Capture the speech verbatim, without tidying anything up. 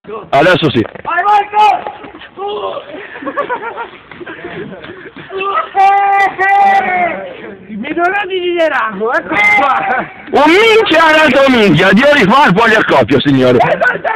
Adesso sì. Vai Marco! I migliorati di Nerano, ecco qua! Un minchia, un altro minchia, Dio rifà il poi li accoppio, signore.